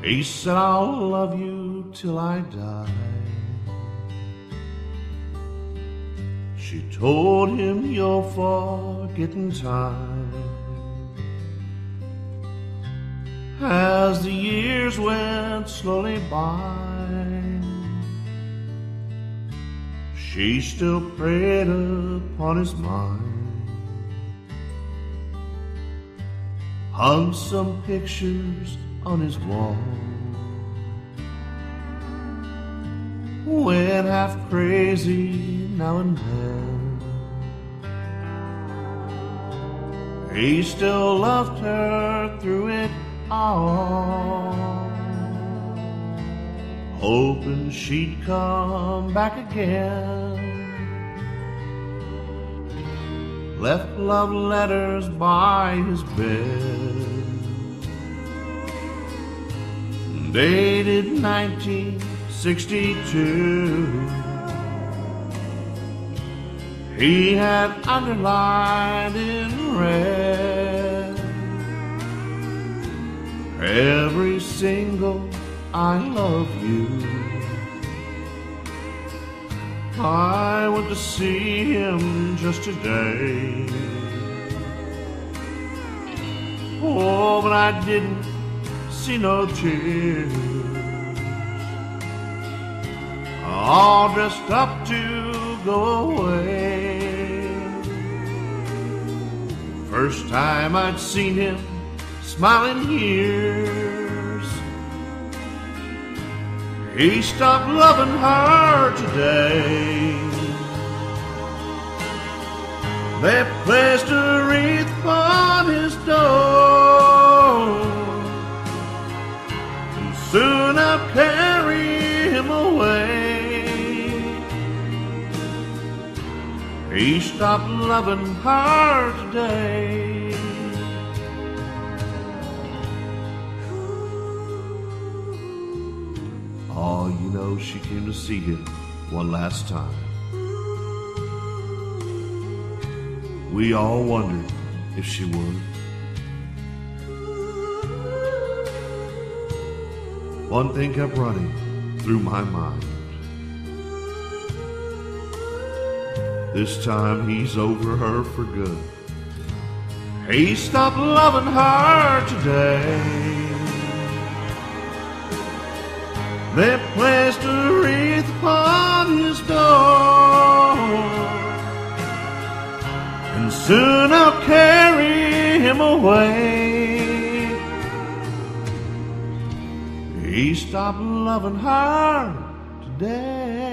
He said, I'll love you till I die. She told him, you're forgetting time. As the years went slowly by, she still preyed upon his mind. Hung some pictures on his wall. Went half crazy now and then. He still loved her through it all, hoping she'd come back again. Left love letters by his bed, dated 1962. He had underlined in red every single I love you. I went to see him just today. Oh, but I didn't see no tears. All dressed up to go away. First time I'd seen him smiling years. He stopped loving her today. They placed a wreath upon his door, and soon I'll carry him away. He stopped loving her today. Oh, you know, she came to see him one last time. We all wondered if she would. One thing kept running through my mind. This time he's over her for good. He stopped loving her today. They placed a wreath upon his door, and soon I'll carry him away. He stopped loving her today.